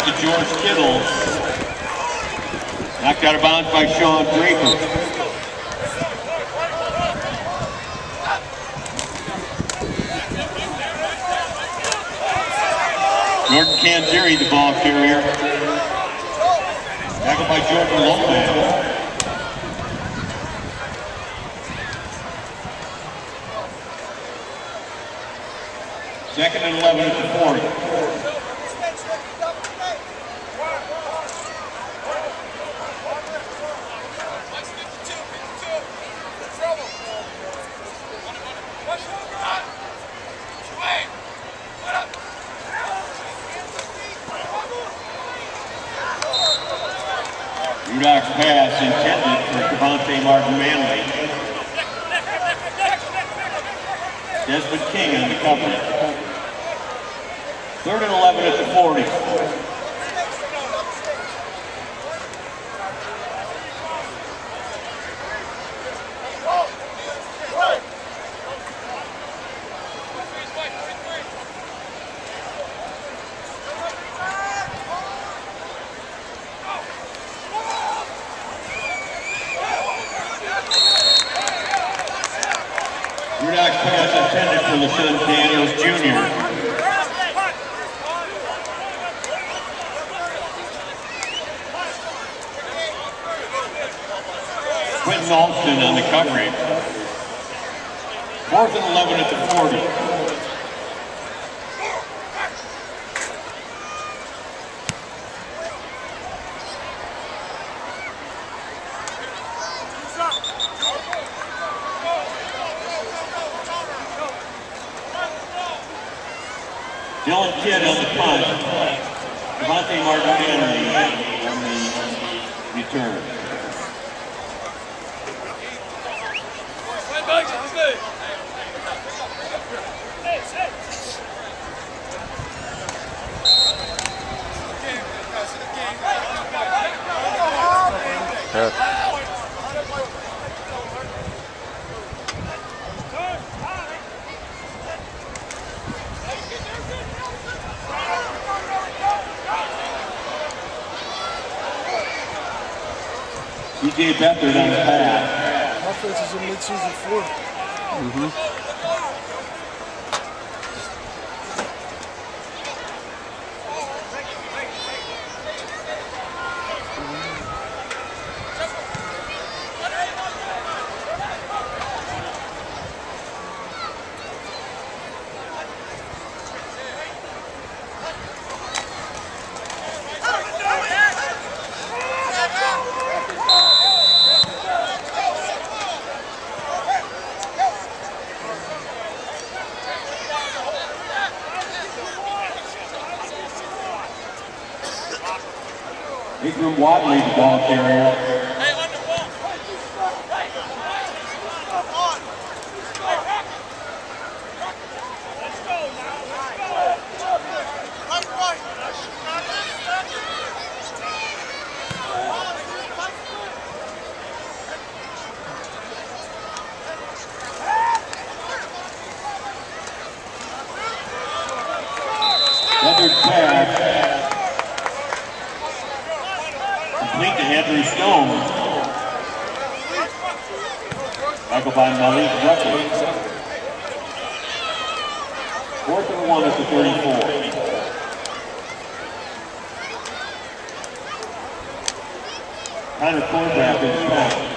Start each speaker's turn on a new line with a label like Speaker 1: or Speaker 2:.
Speaker 1: to George Kittle. Knocked out of bounds by Sean Draper. Jordan Canzeri, the ball carrier. Tackled by Jordan Lopez. Second and 11 at the 40. Udak's pass intended for Devontae Martin-Manley. Desmond King on the coverage. Third and 11 at the 40. Udak's pass intended for LaShawn Daniels Jr. Quentin Alston on the coverage. Fourth and 11 at the 40. Dylan Kidd on the punt. Devontae Martin-Manley on the return. DJ Beathard on the pass.
Speaker 2: Offense is in mid-season form.
Speaker 1: Ingram Wadley, the ball carrier. Another pass. Complete to Andrew Stone. Tackled by Malik Rucker. Fourth and 1 at the 34. Connor Cornback in the pass.